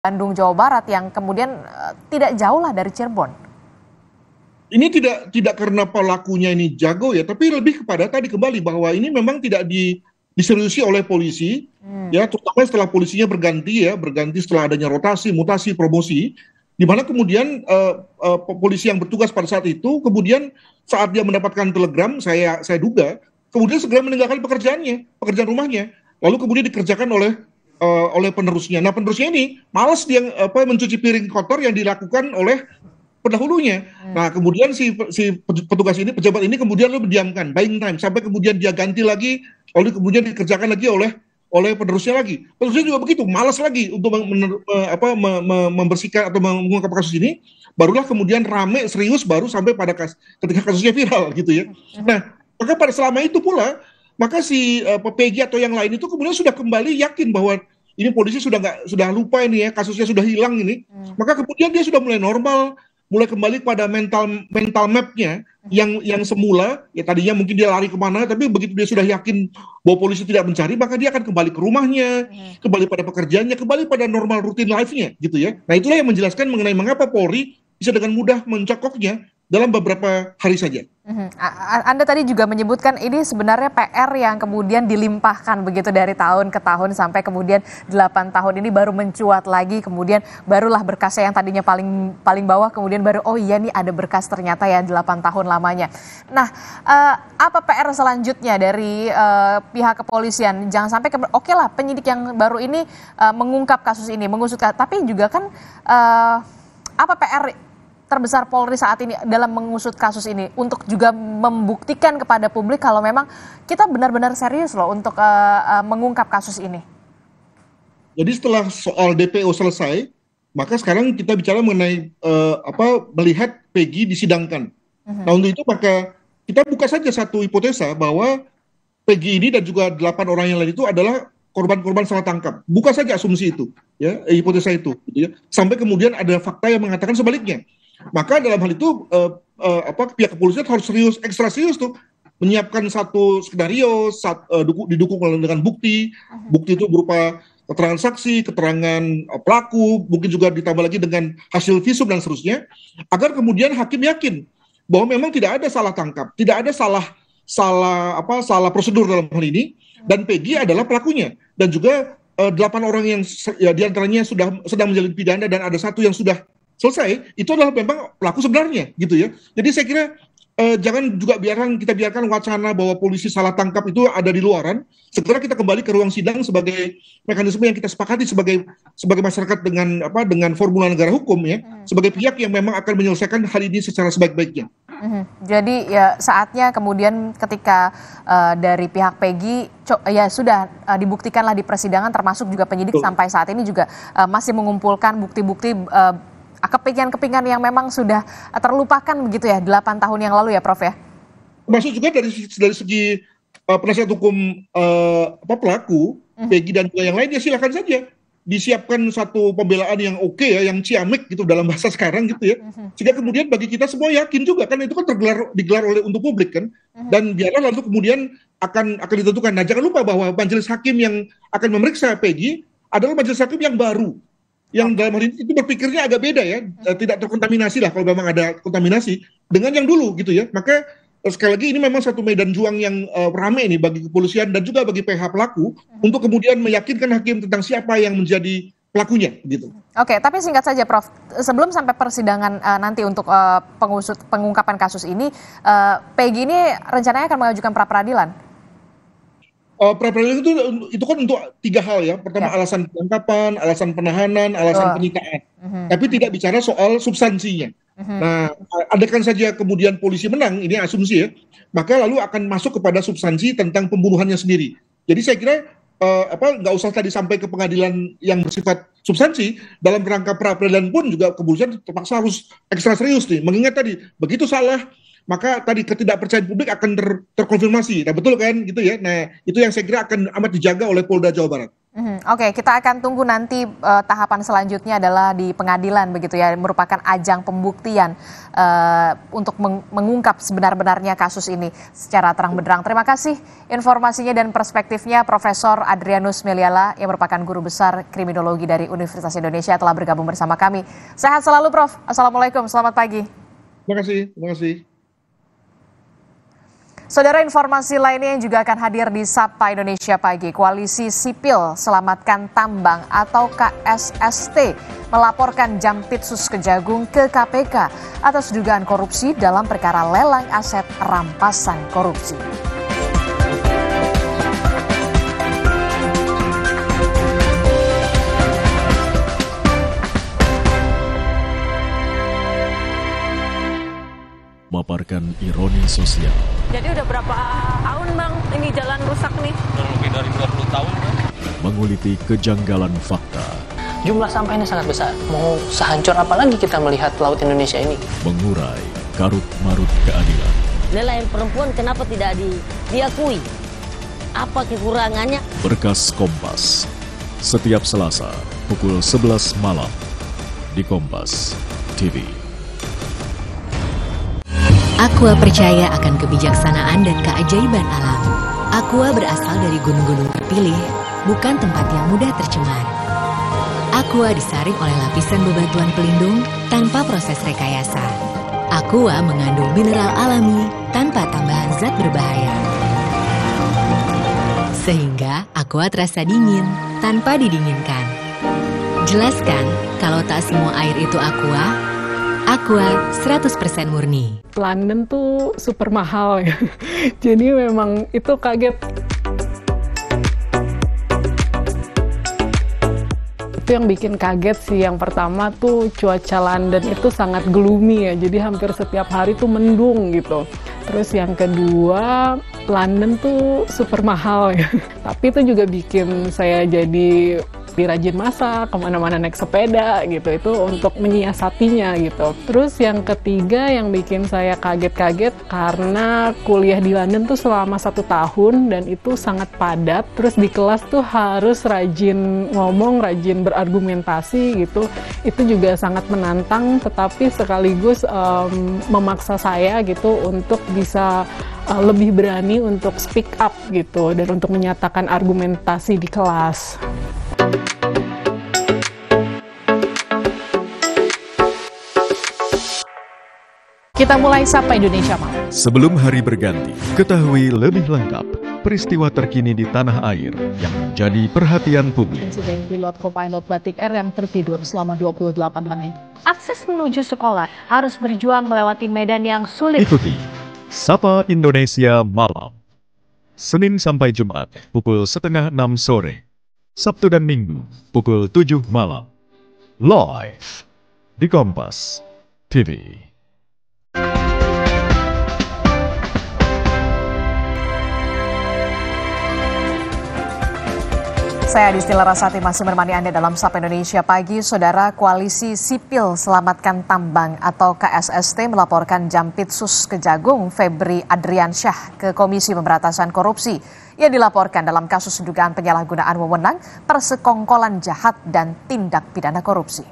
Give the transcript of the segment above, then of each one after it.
Bandung, Jawa Barat yang kemudian tidak jauh lah dari Cirebon. Ini tidak karena pelakunya ini jago ya, tapi lebih kepada tadi kembali bahwa ini memang tidak diseriusi oleh polisi, ya, terutama setelah polisinya berganti setelah adanya rotasi, mutasi, promosi, di mana kemudian polisi yang bertugas pada saat itu kemudian saat dia mendapatkan telegram, saya duga, kemudian segera meninggalkan pekerjaan rumahnya, lalu kemudian dikerjakan oleh penerusnya. Nah, penerusnya ini malas dia mencuci piring kotor yang dilakukan oleh pendahulunya. Nah, kemudian si petugas ini, pejabat ini kemudian lalu mendiamkan, buying time, sampai kemudian dia ganti lagi, lalu kemudian dikerjakan lagi oleh penerusnya lagi. Penerusnya juga begitu, malas lagi untuk membersihkan atau mengungkap kasus ini. Barulah kemudian rame serius baru sampai pada ketika kasusnya viral gitu ya. Nah, maka pada selama itu pula maka si PG atau yang lain itu kemudian sudah kembali yakin bahwa ini polisi sudah lupa ini ya, kasusnya sudah hilang ini. Maka kemudian dia sudah mulai normal, mulai kembali pada mental mapnya yang semula ya, tadinya mungkin dia lari kemana, tapi begitu dia sudah yakin bahwa polisi tidak mencari, maka dia akan kembali ke rumahnya, kembali pada pekerjaannya, kembali pada normal rutin life-nya gitu ya. Nah, itulah yang menjelaskan mengenai mengapa Polri bisa dengan mudah mencokoknya dalam beberapa hari saja. Anda tadi juga menyebutkan ini sebenarnya PR yang kemudian dilimpahkan begitu dari tahun ke tahun sampai kemudian 8 tahun ini baru mencuat lagi, kemudian barulah berkasnya yang tadinya paling bawah kemudian baru oh iya nih ada berkas ternyata ya 8 tahun lamanya. Nah, apa PR selanjutnya dari pihak kepolisian? Jangan sampai oke lah penyidik yang baru ini mengungkap kasus ini, mengusut, tapi juga kan apa PR terbesar Polri saat ini dalam mengusut kasus ini untuk juga membuktikan kepada publik kalau memang kita benar-benar serius loh untuk mengungkap kasus ini. Jadi setelah soal DPO selesai, maka sekarang kita bicara mengenai melihat Peggy disidangkan. Nah, untuk itu maka kita buka saja satu hipotesa bahwa Peggy ini dan juga 8 orang yang lain itu adalah korban-korban salah tangkap. Buka saja asumsi itu, ya, hipotesa itu, gitu ya. Sampai kemudian ada fakta yang mengatakan sebaliknya. Maka dalam hal itu pihak kepolisian harus ekstra serius tuh menyiapkan satu skenario, didukung dengan bukti itu berupa keterangan saksi, keterangan pelaku, mungkin juga ditambah lagi dengan hasil visum dan seterusnya, agar kemudian hakim yakin bahwa memang tidak ada salah tangkap, tidak ada salah prosedur dalam hal ini, dan Peggy adalah pelakunya, dan juga 8 orang yang ya, diantaranya sedang menjalani pidana dan ada 1 yang sudah selesai, itu adalah memang pelaku sebenarnya gitu ya. Jadi saya kira jangan juga kita biarkan wacana bahwa polisi salah tangkap itu ada di luaran. Segera kita kembali ke ruang sidang sebagai mekanisme yang kita sepakati sebagai masyarakat dengan formula negara hukum ya, sebagai pihak yang memang akan menyelesaikan hal ini secara sebaik-baiknya. Jadi ya saatnya kemudian ketika dari pihak Peggy ya sudah dibuktikanlah di persidangan, termasuk juga penyidik sampai saat ini juga masih mengumpulkan bukti-bukti kepingan-kepingan yang memang sudah terlupakan begitu ya 8 tahun yang lalu ya Prof ya. Termasuk juga dari segi penasihat hukum pelaku Peggy dan juga yang lainnya, silakan saja disiapkan satu pembelaan yang oke ya, yang ciamik gitu dalam bahasa sekarang gitu ya. Sehingga kemudian bagi kita semua yakin juga kan itu kan digelar untuk publik kan. Dan biarlah lalu kemudian akan ditentukan. Nah, jangan lupa bahwa majelis hakim yang akan memeriksa Peggy adalah majelis hakim yang baru. Yang dalam hal ini itu berpikirnya agak beda ya, tidak terkontaminasi lah kalau memang ada kontaminasi dengan yang dulu gitu ya. Maka sekali lagi ini memang satu medan juang yang ramai ini bagi kepolisian dan juga bagi PH pelaku untuk kemudian meyakinkan hakim tentang siapa yang menjadi pelakunya gitu. Oke, tapi singkat saja Prof, sebelum sampai persidangan nanti untuk pengungkapan kasus ini, Peggy ini rencananya akan mengajukan pra peradilan. Pra-peradilan itu kan untuk 3 hal ya. Pertama alasan penangkapan, alasan penahanan, alasan penyitaan. Tapi tidak bicara soal substansinya. Nah, adakan saja kemudian polisi menang, ini asumsi ya, maka lalu akan masuk kepada substansi tentang pembunuhannya sendiri. Jadi saya kira nggak usah tadi sampai ke pengadilan yang bersifat substansi, dalam rangka pra-peradilan pun juga kepolisian terpaksa harus ekstra serius nih, mengingat tadi begitu salah maka tadi ketidakpercayaan publik akan terkonfirmasi. Nah, betul kan gitu ya. Nah, itu yang saya kira akan amat dijaga oleh Polda Jawa Barat. Oke, kita akan tunggu nanti tahapan selanjutnya adalah di pengadilan begitu ya, merupakan ajang pembuktian untuk mengungkap sebenar-benarnya kasus ini secara terang-benderang. Terima kasih informasinya dan perspektifnya Profesor Adrianus Meliala yang merupakan guru besar kriminologi dari Universitas Indonesia telah bergabung bersama kami. Sehat selalu Prof. Assalamualaikum, selamat pagi. Terima kasih, terima kasih. Saudara, informasi lainnya yang juga akan hadir di Sapa Indonesia Pagi. Koalisi Sipil Selamatkan Tambang atau KSST melaporkan Jampitsus Kejagung ke KPK atas dugaan korupsi dalam perkara lelang aset rampasan korupsi. Memaparkan ironi sosial. Jadi udah berapa tahun Bang ini jalan rusak nih? Lebih dari 20 tahun Bang. Menguliti kejanggalan fakta. Jumlah sampahnya sangat besar. Mau sehancur apa lagi kita melihat laut Indonesia ini? Mengurai karut-marut keadilan. Nelayan perempuan kenapa tidak diakui? Apa kekurangannya? Berkas Kompas. Setiap Selasa pukul 11 malam di Kompas TV. Aqua percaya akan kebijaksanaan dan keajaiban alam. Aqua berasal dari gunung-gunung terpilih, bukan tempat yang mudah tercemar. Aqua disaring oleh lapisan bebatuan pelindung tanpa proses rekayasa. Aqua mengandung mineral alami tanpa tambahan zat berbahaya. Sehingga Aqua terasa dingin tanpa didinginkan. Jelaskan kalau tak semua air itu Aqua. Aqua 100% murni. London tuh super mahal ya. Jadi memang itu kaget. Itu yang bikin kaget sih. Yang pertama tuh cuaca London itu sangat gloomy ya. Jadi hampir setiap hari tuh mendung gitu. Terus yang kedua, London tuh super mahal ya. Tapi itu juga bikin saya jadi rajin masak, kemana-mana naik sepeda gitu, itu untuk menyiasatinya gitu. Terus yang ketiga yang bikin saya kaget-kaget karena kuliah di London tuh selama 1 tahun dan itu sangat padat. Terus di kelas tuh harus rajin ngomong, rajin berargumentasi gitu. Itu juga sangat menantang, tetapi sekaligus memaksa saya gitu untuk bisa lebih berani untuk speak up gitu dan untuk menyatakan argumentasi di kelas. Kita mulai Sapa Indonesia Malam. Sebelum hari berganti, ketahui lebih lengkap peristiwa terkini di tanah air yang menjadi perhatian publik. Insiden pilot co-pilot Batik Air yang tertidur selama 28 menit. Akses menuju sekolah harus berjuang melewati medan yang sulit. Ikuti Sapa Indonesia Malam. Senin sampai Jumat, pukul 5:30 sore. Sabtu dan Minggu, pukul 7 malam. Live di Kompas TV. Saya Adisti Larasati masih menemani Anda dalam Sapa Indonesia Pagi. Saudara, Koalisi Sipil Selamatkan Tambang atau KSST melaporkan Jampitsus Kejagung Febri Adriansyah ke Komisi Pemberantasan Korupsi. Ia dilaporkan dalam kasus dugaan penyalahgunaan wewenang, persekongkolan jahat, dan tindak pidana korupsi.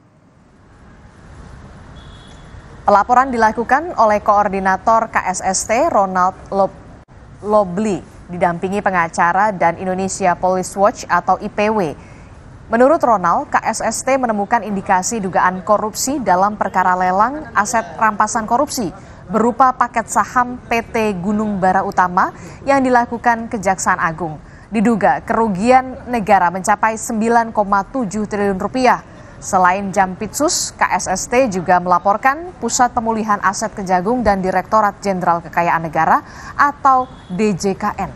Pelaporan dilakukan oleh Koordinator KSST Ronald Lobli, didampingi pengacara dan Indonesia Police Watch atau IPW. Menurut Ronald, KSST menemukan indikasi dugaan korupsi dalam perkara lelang aset rampasan korupsi berupa paket saham PT Gunung Bara Utama yang dilakukan Kejaksaan Agung. Diduga kerugian negara mencapai 9,7 triliun rupiah. Selain Jampitsus, KSST juga melaporkan Pusat Pemulihan Aset Kejagung dan Direktorat Jenderal Kekayaan Negara atau DJKN.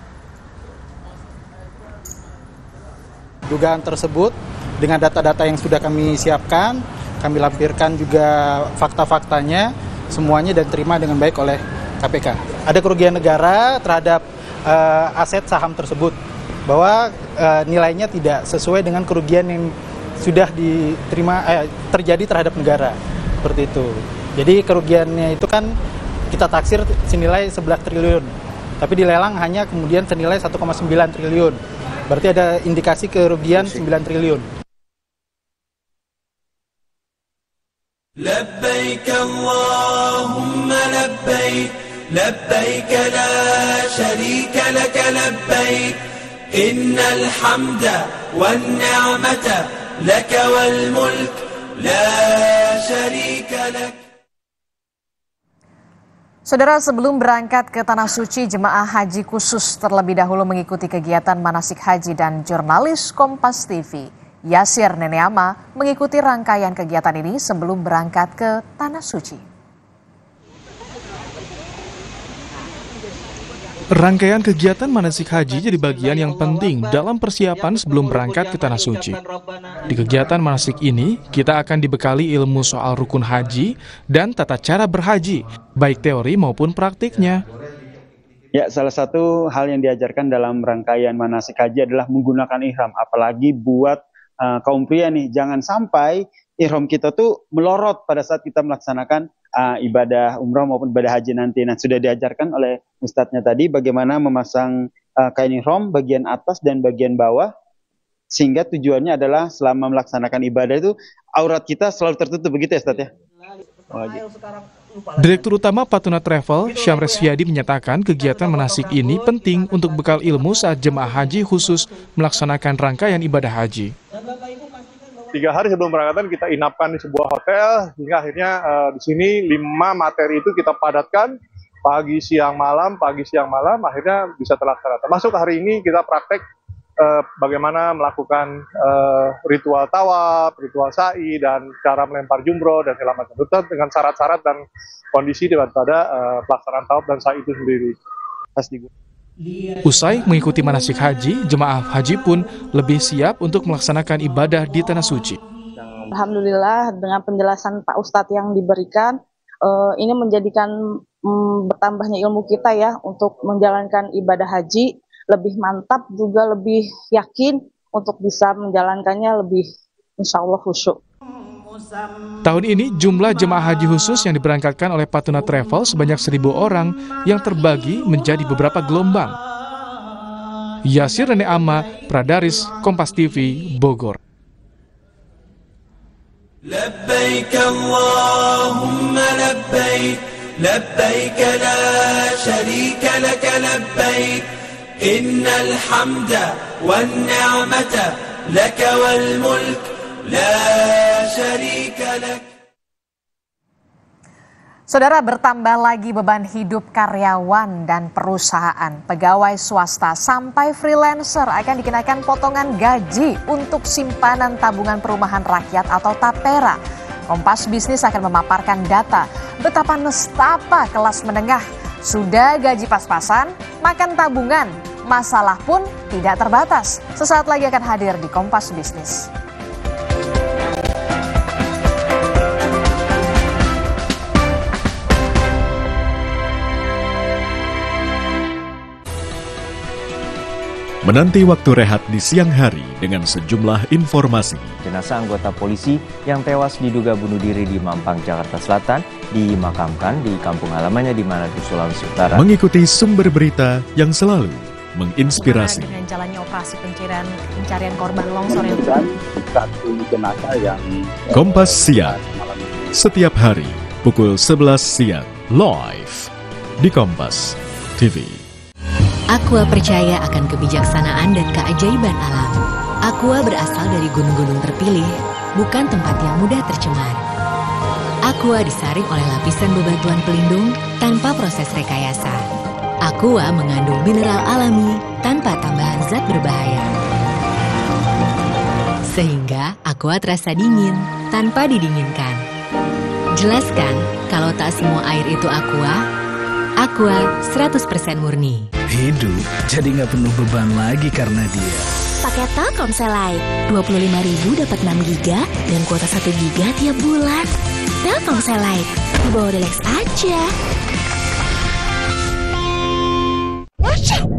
Dugaan tersebut dengan data-data yang sudah kami siapkan, kami lampirkan juga fakta-faktanya, semuanya dan terima dengan baik oleh KPK. Ada kerugian negara terhadap aset saham tersebut, bahwa nilainya tidak sesuai dengan kerugian yang sudah diterima terjadi terhadap negara, seperti itu. Jadi kerugiannya itu kan kita taksir senilai 11 triliun, tapi dilelang hanya kemudian senilai 1,9 triliun. Berarti ada indikasi kerugian 9 triliun. Labbaik Allahumma labbaik, labbaik la syarika laka labbaik, innal hamda wan ni'mata laka wal mulk la syarika lak. Saudara, sebelum berangkat ke Tanah Suci, jemaah haji khusus terlebih dahulu mengikuti kegiatan manasik haji dan jurnalis Kompas TV, Yasir Neneama, mengikuti rangkaian kegiatan ini sebelum berangkat ke Tanah Suci. Rangkaian kegiatan manasik haji jadi bagian yang penting dalam persiapan sebelum berangkat ke Tanah Suci. Di kegiatan manasik ini, kita akan dibekali ilmu soal rukun haji dan tata cara berhaji, baik teori maupun praktiknya. Ya, salah satu hal yang diajarkan dalam rangkaian manasik haji adalah menggunakan ihram, apalagi buat kaum pria nih, jangan sampai ihram kita tuh melorot pada saat kita melaksanakan ibadah umrah maupun ibadah haji nanti. Nah, sudah diajarkan oleh ustadznya tadi bagaimana memasang kain ihram bagian atas dan bagian bawah, sehingga tujuannya adalah selama melaksanakan ibadah itu aurat kita selalu tertutup, begitu ya Ustadz ya? Direktur Utama Patuna Travel, Syamres Fiadi, menyatakan kegiatan manasik ini penting untuk bekal ilmu saat jemaah haji khusus melaksanakan rangkaian ibadah haji. 3 hari sebelum berangkatan kita inapkan di sebuah hotel, hingga akhirnya di sini 5 materi itu kita padatkan pagi, siang, malam, akhirnya bisa terlaksana. Termasuk hari ini kita praktek bagaimana melakukan ritual tawaf, ritual sa'i, dan cara melempar jumroh dan segala macam. Tetap dengan syarat-syarat dan kondisi daripada pelaksanaan tawaf dan sa'i itu sendiri. Usai mengikuti manasik haji, jemaah haji pun lebih siap untuk melaksanakan ibadah di Tanah Suci. Alhamdulillah dengan penjelasan Pak Ustadz yang diberikan, ini menjadikan bertambahnya ilmu kita ya untuk menjalankan ibadah haji lebih mantap, juga lebih yakin untuk bisa menjalankannya lebih insya Allah khusyuk. Tahun ini jumlah jemaah haji khusus yang diberangkatkan oleh Patuna Travel sebanyak 1.000 orang yang terbagi menjadi beberapa gelombang. Yasir Neneama, Pradaris, Kompas TV, Bogor. Labbaik Allahumma labbaik, labbaik la syarika laka labbaik, innal hamda wan ni'mata laka wal mulk la syarika lak. Saudara, bertambah lagi beban hidup karyawan dan perusahaan, pegawai swasta sampai freelancer akan dikenakan potongan gaji untuk simpanan tabungan perumahan rakyat atau TAPERA. Kompas Bisnis akan memaparkan data betapa nestapa kelas menengah sudah gaji pas-pasan, makan tabungan, masalah pun tidak terbatas. Sesaat lagi akan hadir di Kompas Bisnis. Menanti waktu rehat di siang hari dengan sejumlah informasi. Jenazah anggota polisi yang tewas diduga bunuh diri di Mampang, Jakarta Selatan dimakamkan di kampung halamannya di Manado, Sulawesi Utara. Mengikuti sumber berita yang selalu menginspirasi. Dengan jalannya operasi pencarian korban longsor yang satu jenazah yang Kompas Siang setiap hari pukul 11 siang live di Kompas TV. Aqua percaya akan kebijaksanaan dan keajaiban alam. Aqua berasal dari gunung-gunung terpilih, bukan tempat yang mudah tercemar. Aqua disaring oleh lapisan bebatuan pelindung tanpa proses rekayasa. Aqua mengandung mineral alami tanpa tambahan zat berbahaya. Sehingga Aqua terasa dingin tanpa didinginkan. Jelaskan kalau tak semua air itu Aqua. Aqua 100% murni. Hidup jadi nggak penuh beban lagi karena dia. Pakai Telkomsel Lite, 25.000 dapat 6 GB dan kuota 1 GB tiap bulan. Telkomsel Lite, dibawa relax aja.